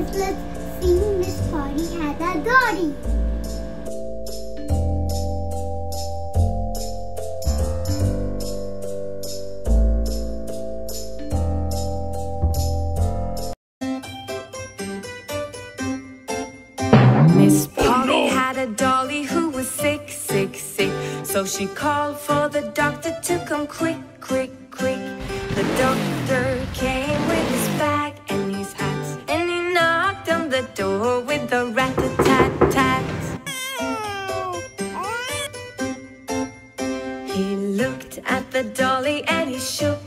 let's see Miss Polly had a Dolly. Miss Polly had a dolly who was sick, sick, sick. So she called for the doctor to come quick, quick, quick. The doctor came with his bag and his hat, and he knocked on the door with the rat-a-tat-tat. He looked at the dolly and he shook